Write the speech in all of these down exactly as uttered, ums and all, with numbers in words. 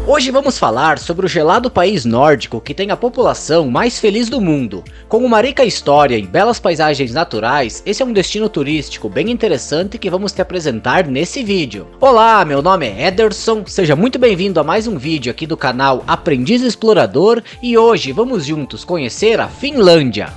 Hoje vamos falar sobre o gelado país nórdico que tem a população mais feliz do mundo. Com uma rica história e belas paisagens naturais, esse é um destino turístico bem interessante que vamos te apresentar nesse vídeo. Olá, meu nome é Ederson, seja muito bem-vindo a mais um vídeo aqui do canal Aprendiz Explorador e hoje vamos juntos conhecer a Finlândia.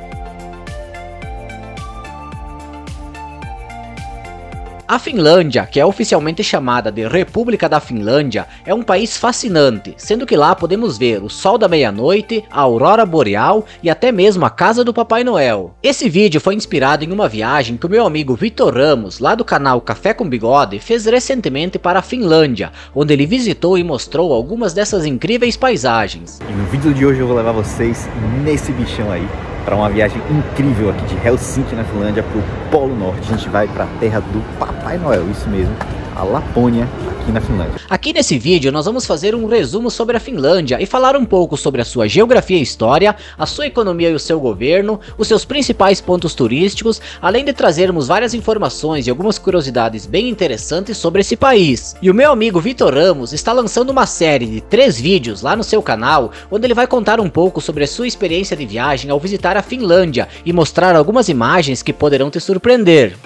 A Finlândia, que é oficialmente chamada de República da Finlândia, é um país fascinante, sendo que lá podemos ver o sol da meia-noite, a aurora boreal e até mesmo a casa do Papai Noel. Esse vídeo foi inspirado em uma viagem que o meu amigo Vitor Ramos, lá do canal Café com Bigode, fez recentemente para a Finlândia, onde ele visitou e mostrou algumas dessas incríveis paisagens. E no vídeo de hoje eu vou levar vocês nesse bichão aí, para uma viagem incrível aqui de Helsinki na Finlândia para o Polo Norte. A gente vai para a terra do Papai Noel, isso mesmo, a Lapônia, aqui na Finlândia. Aqui nesse vídeo nós vamos fazer um resumo sobre a Finlândia e falar um pouco sobre a sua geografia e história, a sua economia e o seu governo, os seus principais pontos turísticos, além de trazermos várias informações e algumas curiosidades bem interessantes sobre esse país. E o meu amigo Vitor Ramos está lançando uma série de três vídeos lá no seu canal, onde ele vai contar um pouco sobre a sua experiência de viagem ao visitar a Finlândia e mostrar algumas imagens que poderão te surpreender.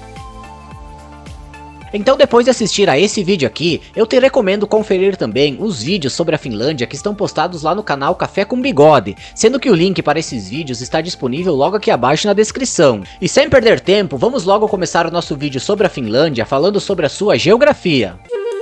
Então, depois de assistir a esse vídeo aqui, eu te recomendo conferir também os vídeos sobre a Finlândia que estão postados lá no canal Café com Bigode, sendo que o link para esses vídeos está disponível logo aqui abaixo na descrição. E sem perder tempo, vamos logo começar o nosso vídeo sobre a Finlândia falando sobre a sua geografia.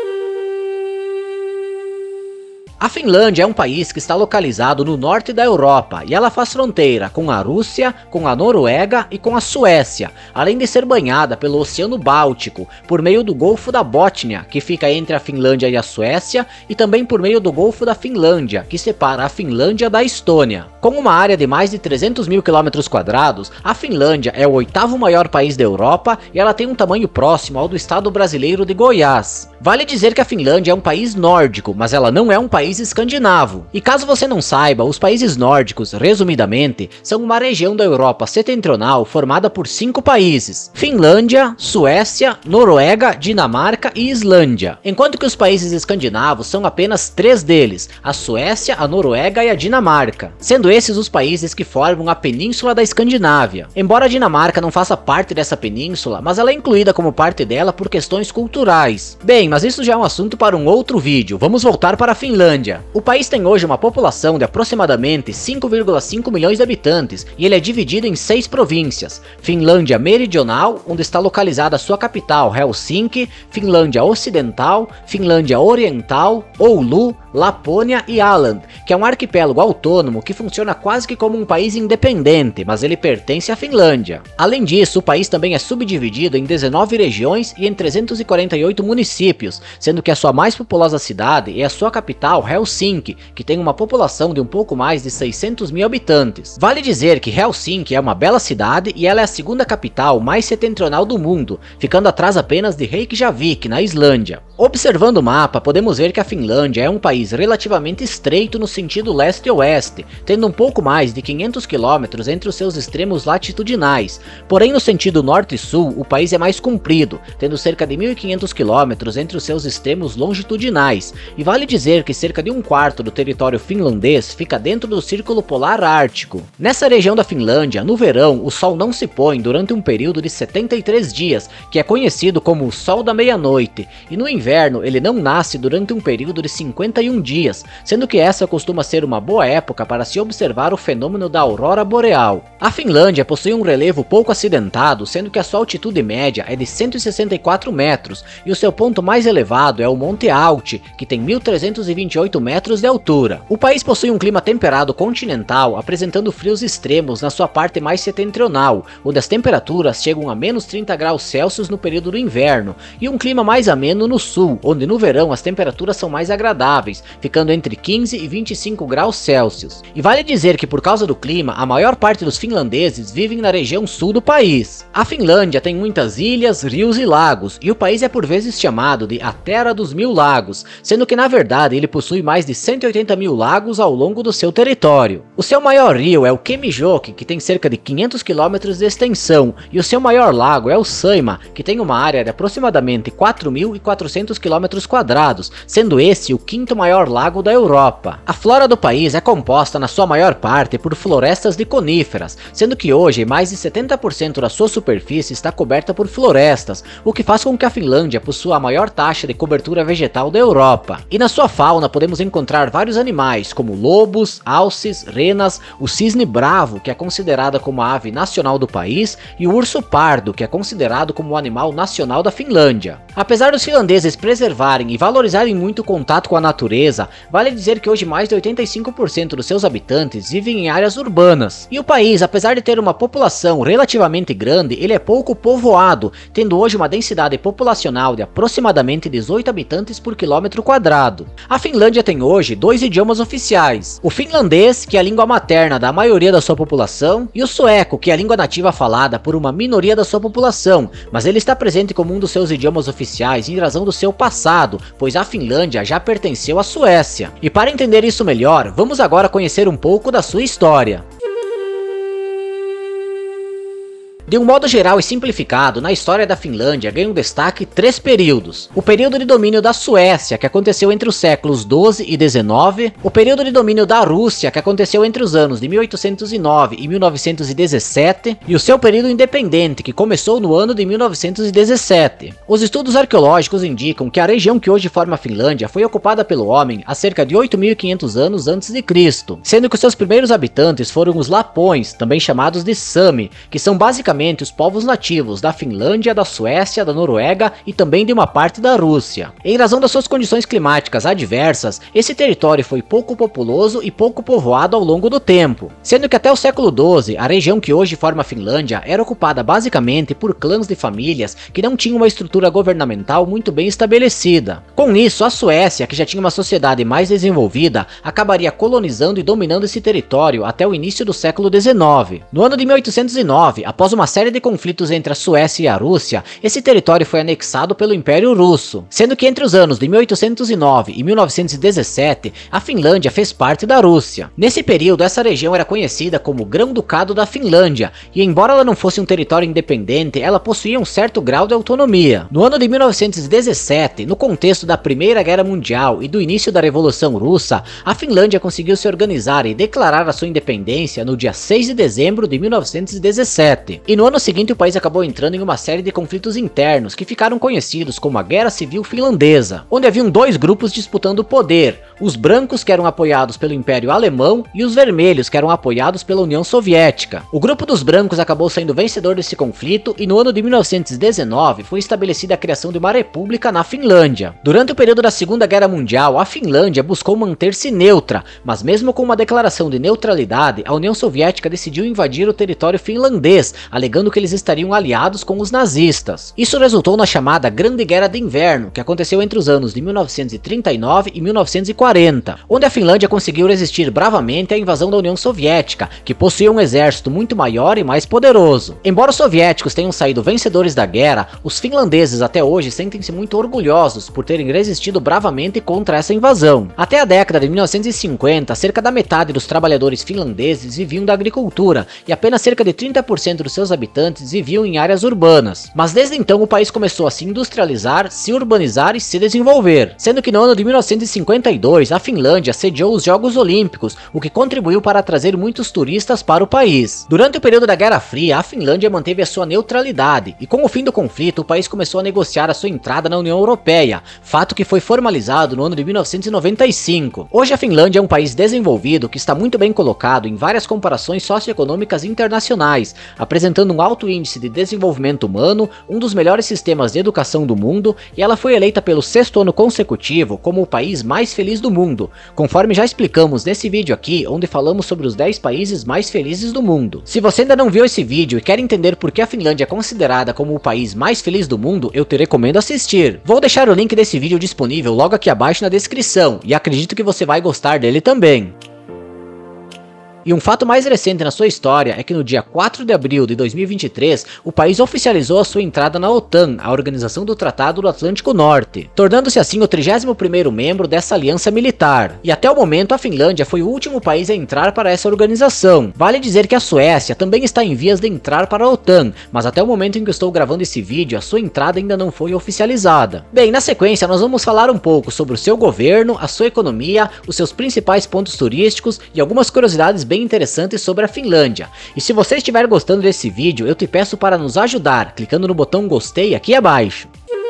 A Finlândia é um país que está localizado no norte da Europa e ela faz fronteira com a Rússia, com a Noruega e com a Suécia, além de ser banhada pelo Oceano Báltico por meio do Golfo da Bótnia, que fica entre a Finlândia e a Suécia, e também por meio do Golfo da Finlândia, que separa a Finlândia da Estônia. Com uma área de mais de trezentos mil quilômetros quadrados, a Finlândia é o oitavo maior país da Europa e ela tem um tamanho próximo ao do estado brasileiro de Goiás. Vale dizer que a Finlândia é um país nórdico, mas ela não é um país escandinavo. E caso você não saiba, os países nórdicos, resumidamente, são uma região da Europa setentrional formada por cinco países: Finlândia, Suécia, Noruega, Dinamarca e Islândia. Enquanto que os países escandinavos são apenas três deles: a Suécia, a Noruega e a Dinamarca, sendo esses os países que formam a Península da Escandinávia. Embora a Dinamarca não faça parte dessa península, mas ela é incluída como parte dela por questões culturais. Bem, mas isso já é um assunto para um outro vídeo, vamos voltar para a Finlândia. O país tem hoje uma população de aproximadamente cinco vírgula cinco milhões de habitantes e ele é dividido em seis províncias: Finlândia Meridional, onde está localizada a sua capital Helsinki, Finlândia Ocidental, Finlândia Oriental, Oulu, Lapônia e Åland, que é um arquipélago autônomo que funciona quase que como um país independente, mas ele pertence à Finlândia. Além disso, o país também é subdividido em dezenove regiões e em trezentos e quarenta e oito municípios, sendo que a sua mais populosa cidade é a sua capital Helsinki, que tem uma população de um pouco mais de seiscentos mil habitantes. Vale dizer que Helsinki é uma bela cidade e ela é a segunda capital mais setentrional do mundo, ficando atrás apenas de Reykjavik, na Islândia. Observando o mapa, podemos ver que a Finlândia é um país relativamente estreito no sentido leste-oeste, tendo um pouco mais de quinhentos quilômetros entre os seus extremos latitudinais. Porém, no sentido norte-sul, o país é mais comprido, tendo cerca de mil e quinhentos quilômetros entre os seus extremos longitudinais. E vale dizer que cerca de um quarto do território finlandês fica dentro do Círculo Polar Ártico. Nessa região da Finlândia, no verão, o sol não se põe durante um período de setenta e três dias, que é conhecido como o sol da meia-noite, e no inverno ele não nasce durante um período de cinquenta e um dias, sendo que essa costuma ser uma boa época para se observar o fenômeno da aurora boreal. A Finlândia possui um relevo pouco acidentado, sendo que a sua altitude média é de cento e sessenta e quatro metros, e o seu ponto mais elevado é o Monte Auti, que tem mil trezentos e vinte e oito metros de altura. O país possui um clima temperado continental, apresentando frios extremos na sua parte mais setentrional, onde as temperaturas chegam a menos trinta graus Celsius no período do inverno, e um clima mais ameno no sul, onde no verão as temperaturas são mais agradáveis, ficando entre quinze e vinte e cinco graus Celsius. E vale dizer que por causa do clima, a maior parte dos finlandeses vivem na região sul do país. A Finlândia tem muitas ilhas, rios e lagos, e o país é por vezes chamado de a Terra dos Mil Lagos, sendo que na verdade ele possui mais de cento e oitenta mil lagos ao longo do seu território. O seu maior rio é o Kemijoki, que tem cerca de quinhentos quilômetros de extensão, e o seu maior lago é o Saimaa, que tem uma área de aproximadamente quatro mil quatrocentos oitocentos quilômetros quadrados, sendo esse o quinto maior lago da Europa. A flora do país é composta na sua maior parte por florestas de coníferas, sendo que hoje mais de setenta por cento da sua superfície está coberta por florestas, o que faz com que a Finlândia possua a maior taxa de cobertura vegetal da Europa. E na sua fauna podemos encontrar vários animais, como lobos, alces, renas, o cisne bravo, que é considerada como a ave nacional do país, e o urso pardo, que é considerado como o animal nacional da Finlândia. Apesar dos finlandeses preservarem e valorizarem muito o contato com a natureza, vale dizer que hoje mais de oitenta e cinco por cento dos seus habitantes vivem em áreas urbanas. E o país, apesar de ter uma população relativamente grande, ele é pouco povoado, tendo hoje uma densidade populacional de aproximadamente dezoito habitantes por quilômetro quadrado. A Finlândia tem hoje dois idiomas oficiais: o finlandês, que é a língua materna da maioria da sua população, e o sueco, que é a língua nativa falada por uma minoria da sua população, mas ele está presente como um dos seus idiomas oficiais em razão do seu passado, pois a Finlândia já pertenceu à Suécia. E para entender isso melhor, vamos agora conhecer um pouco da sua história. De um modo geral e simplificado, na história da Finlândia ganham destaque três períodos: o período de domínio da Suécia, que aconteceu entre os séculos doze e dezenove, o período de domínio da Rússia, que aconteceu entre os anos de mil oitocentos e nove e mil novecentos e dezessete, e o seu período independente, que começou no ano de mil novecentos e dezessete. Os estudos arqueológicos indicam que a região que hoje forma a Finlândia foi ocupada pelo homem há cerca de oito mil e quinhentos anos antes de Cristo, sendo que os seus primeiros habitantes foram os Lapões, também chamados de Sami, que são basicamente os povos nativos da Finlândia, da Suécia, da Noruega e também de uma parte da Rússia. Em razão das suas condições climáticas adversas, esse território foi pouco populoso e pouco povoado ao longo do tempo, sendo que até o século doze, a região que hoje forma a Finlândia era ocupada basicamente por clãs de famílias que não tinham uma estrutura governamental muito bem estabelecida. Com isso, a Suécia, que já tinha uma sociedade mais desenvolvida, acabaria colonizando e dominando esse território até o início do século dezenove. No ano de mil oitocentos e nove, após uma série de conflitos entre a Suécia e a Rússia, esse território foi anexado pelo Império Russo, sendo que entre os anos de mil oitocentos e nove e mil novecentos e dezessete, a Finlândia fez parte da Rússia. Nesse período, essa região era conhecida como Grão-Ducado da Finlândia, e embora ela não fosse um território independente, ela possuía um certo grau de autonomia. No ano de mil novecentos e dezessete, no contexto da Primeira Guerra Mundial e do início da Revolução Russa, a Finlândia conseguiu se organizar e declarar a sua independência no dia seis de dezembro de mil novecentos e dezessete. E no ano seguinte o país acabou entrando em uma série de conflitos internos que ficaram conhecidos como a Guerra Civil Finlandesa, onde haviam dois grupos disputando o poder: os brancos, que eram apoiados pelo Império Alemão, e os vermelhos, que eram apoiados pela União Soviética. O grupo dos brancos acabou sendo vencedor desse conflito e no ano de mil novecentos e dezenove foi estabelecida a criação de uma república na Finlândia. Durante o período da Segunda Guerra Mundial, a Finlândia buscou manter-se neutra, mas mesmo com uma declaração de neutralidade, a União Soviética decidiu invadir o território finlandês, alegando que eles estariam aliados com os nazistas. Isso resultou na chamada Grande Guerra de Inverno, que aconteceu entre os anos de mil novecentos e trinta e nove e mil novecentos e quarenta, onde a Finlândia conseguiu resistir bravamente à invasão da União Soviética, que possuía um exército muito maior e mais poderoso. Embora os soviéticos tenham saído vencedores da guerra, os finlandeses até hoje sentem-se muito orgulhosos por terem resistido bravamente contra essa invasão. Até a década de mil novecentos e cinquenta, cerca da metade dos trabalhadores finlandeses viviam da agricultura e apenas cerca de trinta por cento dos seus habitantes viviam em áreas urbanas. Mas desde então o país começou a se industrializar, se urbanizar e se desenvolver, sendo que no ano de mil novecentos e cinquenta e dois a Finlândia sediou os Jogos Olímpicos, o que contribuiu para trazer muitos turistas para o país. Durante o período da Guerra Fria, a Finlândia manteve a sua neutralidade, e com o fim do conflito o país começou a negociar a sua entrada na União Europeia, fato que foi formalizado no ano de mil novecentos e noventa e cinco. Hoje a Finlândia é um país desenvolvido que está muito bem colocado em várias comparações socioeconômicas internacionais, apresentando um alto índice de desenvolvimento humano, um dos melhores sistemas de educação do mundo, e ela foi eleita pelo sexto ano consecutivo como o país mais feliz do mundo, conforme já explicamos nesse vídeo aqui, onde falamos sobre os dez países mais felizes do mundo. Se você ainda não viu esse vídeo e quer entender por que a Finlândia é considerada como o país mais feliz do mundo, eu te recomendo assistir. Vou deixar o link desse vídeo disponível logo aqui abaixo na descrição, e acredito que você vai gostar dele também. E um fato mais recente na sua história é que no dia quatro de abril de dois mil e vinte e três, o país oficializou a sua entrada na OTAN, a Organização do Tratado do Atlântico Norte, tornando-se assim o trigésimo primeiro membro dessa aliança militar. E até o momento a Finlândia foi o último país a entrar para essa organização. Vale dizer que a Suécia também está em vias de entrar para a OTAN, mas até o momento em que eu estou gravando esse vídeo, a sua entrada ainda não foi oficializada. Bem, na sequência nós vamos falar um pouco sobre o seu governo, a sua economia, os seus principais pontos turísticos e algumas curiosidades bem interessantes sobre a Finlândia. E se você estiver gostando desse vídeo, eu te peço para nos ajudar, clicando no botão gostei aqui abaixo.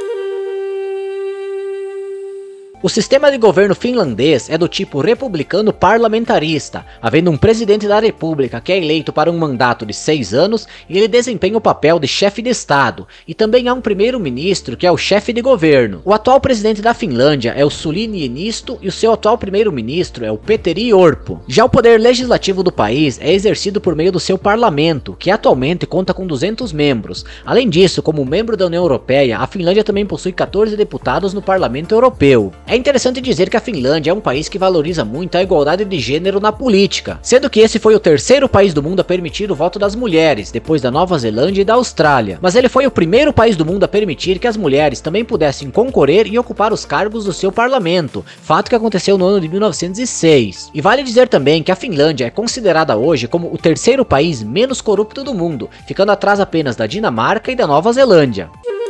O sistema de governo finlandês é do tipo republicano parlamentarista, havendo um presidente da república que é eleito para um mandato de seis anos e ele desempenha o papel de chefe de estado, e também há um primeiro-ministro que é o chefe de governo. O atual presidente da Finlândia é o Sauli Niinisto e o seu atual primeiro-ministro é o Petteri Orpo. Já o poder legislativo do país é exercido por meio do seu parlamento, que atualmente conta com duzentos membros. Além disso, como membro da União Europeia, a Finlândia também possui quatorze deputados no Parlamento Europeu. É interessante dizer que a Finlândia é um país que valoriza muito a igualdade de gênero na política, sendo que esse foi o terceiro país do mundo a permitir o voto das mulheres, depois da Nova Zelândia e da Austrália. Mas ele foi o primeiro país do mundo a permitir que as mulheres também pudessem concorrer e ocupar os cargos do seu parlamento, fato que aconteceu no ano de mil novecentos e seis. E vale dizer também que a Finlândia é considerada hoje como o terceiro país menos corrupto do mundo, ficando atrás apenas da Dinamarca e da Nova Zelândia.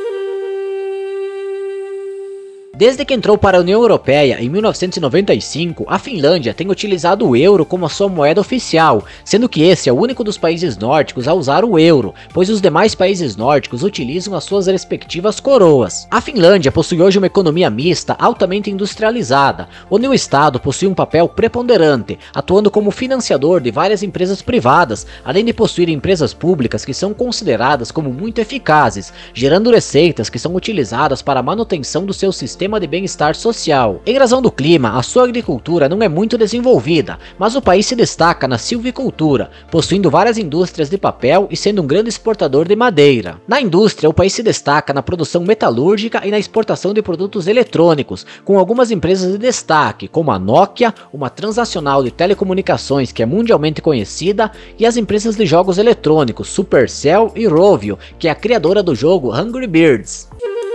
Desde que entrou para a União Europeia em mil novecentos e noventa e cinco, a Finlândia tem utilizado o euro como a sua moeda oficial, sendo que esse é o único dos países nórdicos a usar o euro, pois os demais países nórdicos utilizam as suas respectivas coroas. A Finlândia possui hoje uma economia mista altamente industrializada, onde o Estado possui um papel preponderante, atuando como financiador de várias empresas privadas, além de possuir empresas públicas que são consideradas como muito eficazes, gerando receitas que são utilizadas para a manutenção do seu sistema de bem-estar social. Em razão do clima, a sua agricultura não é muito desenvolvida, mas o país se destaca na silvicultura, possuindo várias indústrias de papel e sendo um grande exportador de madeira. Na indústria, o país se destaca na produção metalúrgica e na exportação de produtos eletrônicos, com algumas empresas de destaque, como a Nokia, uma transnacional de telecomunicações que é mundialmente conhecida, e as empresas de jogos eletrônicos Supercell e Rovio, que é a criadora do jogo Angry Birds.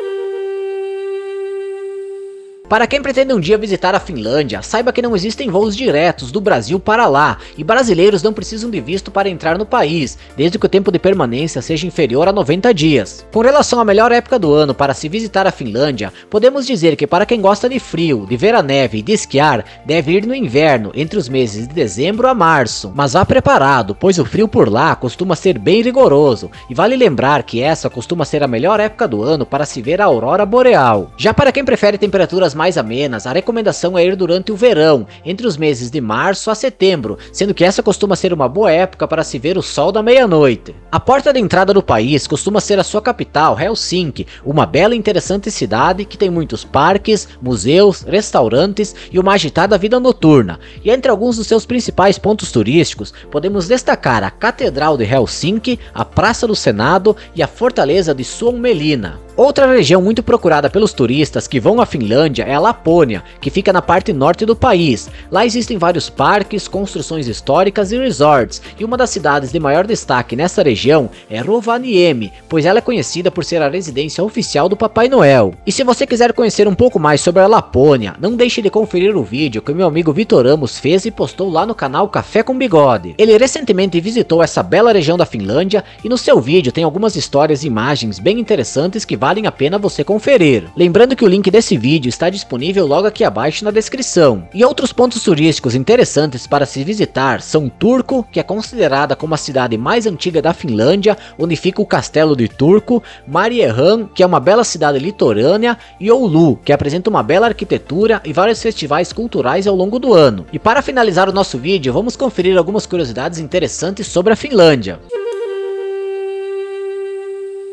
Para quem pretende um dia visitar a Finlândia, saiba que não existem voos diretos do Brasil para lá, e brasileiros não precisam de visto para entrar no país, desde que o tempo de permanência seja inferior a noventa dias. Com relação à melhor época do ano para se visitar a Finlândia, podemos dizer que para quem gosta de frio, de ver a neve e de esquiar, deve ir no inverno, entre os meses de dezembro a março. Mas vá preparado, pois o frio por lá costuma ser bem rigoroso, e vale lembrar que essa costuma ser a melhor época do ano para se ver a aurora boreal. Já para quem prefere temperaturas mais amenas, a recomendação é ir durante o verão, entre os meses de março a setembro, sendo que essa costuma ser uma boa época para se ver o sol da meia-noite. A porta de entrada do país costuma ser a sua capital, Helsinki, uma bela e interessante cidade que tem muitos parques, museus, restaurantes e uma agitada vida noturna. E entre alguns dos seus principais pontos turísticos, podemos destacar a Catedral de Helsinki, a Praça do Senado e a Fortaleza de Suomenlinna. Outra região muito procurada pelos turistas que vão à Finlândia é a Lapônia, que fica na parte norte do país. Lá existem vários parques, construções históricas e resorts, e uma das cidades de maior destaque nessa região é Rovaniemi, pois ela é conhecida por ser a residência oficial do Papai Noel. E se você quiser conhecer um pouco mais sobre a Lapônia, não deixe de conferir o vídeo que o meu amigo Vitor Amos fez e postou lá no canal Café com Bigode. Ele recentemente visitou essa bela região da Finlândia e no seu vídeo tem algumas histórias e imagens bem interessantes que valem a pena você conferir. Lembrando que o link desse vídeo está disponível logo aqui abaixo na descrição. E outros pontos turísticos interessantes para se visitar são Turku, que é considerada como a cidade mais antiga da Finlândia, onde fica o castelo de Turku, Mariehamn, que é uma bela cidade litorânea, e Oulu, que apresenta uma bela arquitetura e vários festivais culturais ao longo do ano. E para finalizar o nosso vídeo, vamos conferir algumas curiosidades interessantes sobre a Finlândia.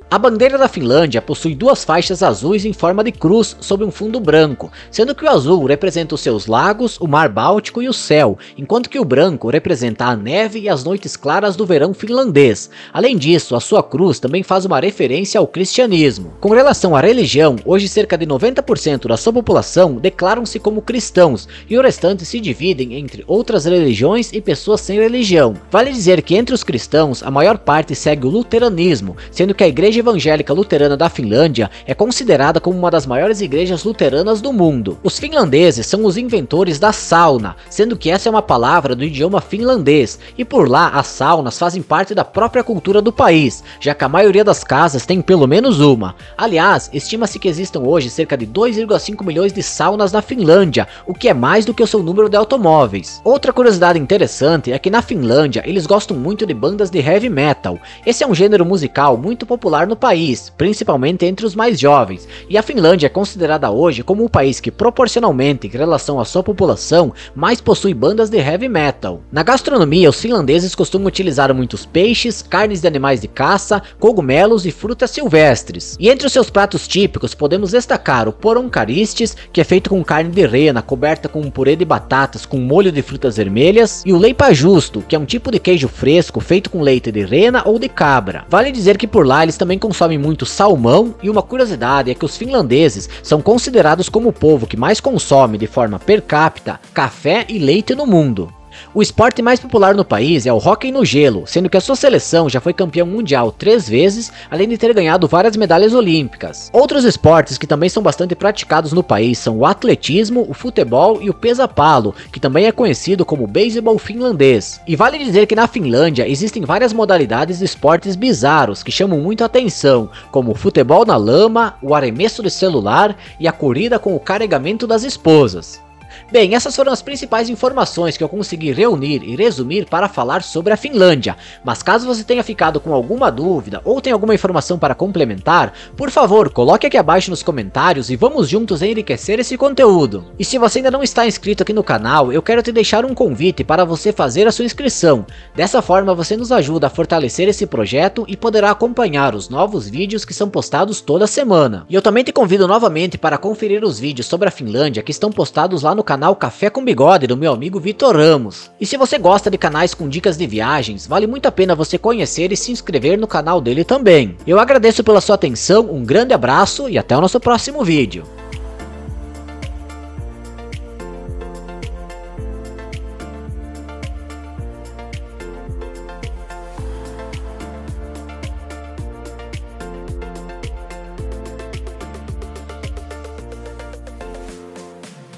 A bandeira da Finlândia possui duas faixas azuis em forma de cruz sobre um fundo branco, sendo que o azul representa os seus lagos, o mar Báltico e o céu, enquanto que o branco representa a neve e as noites claras do verão finlandês. Além disso, a sua cruz também faz uma referência ao cristianismo. Com relação à religião, hoje cerca de noventa por cento da sua população declaram-se como cristãos, e o restante se dividem entre outras religiões e pessoas sem religião. Vale dizer que entre os cristãos, a maior parte segue o luteranismo, sendo que a igreja evangélica luterana da Finlândia é considerada como uma das maiores igrejas luteranas do mundo. Os finlandeses são os inventores da sauna, sendo que essa é uma palavra do idioma finlandês, e por lá as saunas fazem parte da própria cultura do país, já que a maioria das casas tem pelo menos uma. Aliás, estima-se que existam hoje cerca de dois vírgula cinco milhões de saunas na Finlândia, o que é mais do que o seu número de automóveis. Outra curiosidade interessante é que na Finlândia eles gostam muito de bandas de heavy metal. Esse é um gênero musical muito popular no país, principalmente entre os mais jovens, e a Finlândia é considerada hoje como o país que proporcionalmente, em relação à sua população, mais possui bandas de heavy metal. Na gastronomia, os finlandeses costumam utilizar muitos peixes, carnes de animais de caça, cogumelos e frutas silvestres. E entre os seus pratos típicos podemos destacar o poronkaristis, que é feito com carne de rena coberta com um purê de batatas com molho de frutas vermelhas, e o leipajusto, que é um tipo de queijo fresco feito com leite de rena ou de cabra. Vale dizer que por lá eles também consomem muito salmão, e uma curiosidade é que os finlandeses são considerados como o povo que mais consome de forma per capita café e leite no mundo. O esporte mais popular no país é o hóquei no gelo, sendo que a sua seleção já foi campeão mundial três vezes, além de ter ganhado várias medalhas olímpicas. Outros esportes que também são bastante praticados no país são o atletismo, o futebol e o pesa-palo, que também é conhecido como beisebol finlandês. E vale dizer que na Finlândia existem várias modalidades de esportes bizarros que chamam muito a atenção, como o futebol na lama, o arremesso de celular e a corrida com o carregamento das esposas. Bem, essas foram as principais informações que eu consegui reunir e resumir para falar sobre a Finlândia, mas caso você tenha ficado com alguma dúvida ou tenha alguma informação para complementar, por favor, coloque aqui abaixo nos comentários e vamos juntos enriquecer esse conteúdo. E se você ainda não está inscrito aqui no canal, eu quero te deixar um convite para você fazer a sua inscrição. Dessa forma você nos ajuda a fortalecer esse projeto e poderá acompanhar os novos vídeos que são postados toda semana. E eu também te convido novamente para conferir os vídeos sobre a Finlândia que estão postados lá no canal canal Café com Bigode do meu amigo Vitor Ramos. E se você gosta de canais com dicas de viagens, vale muito a pena você conhecer e se inscrever no canal dele também. Eu agradeço pela sua atenção, um grande abraço e até o nosso próximo vídeo.